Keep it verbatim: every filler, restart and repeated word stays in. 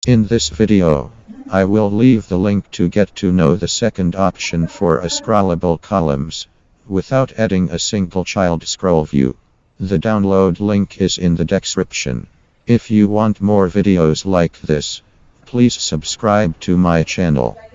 In this video, I will leave the link to get to know the second option for a scrollable columns, without adding a single child scroll view. The download link is in the description. If you want more videos like this, please subscribe to my channel.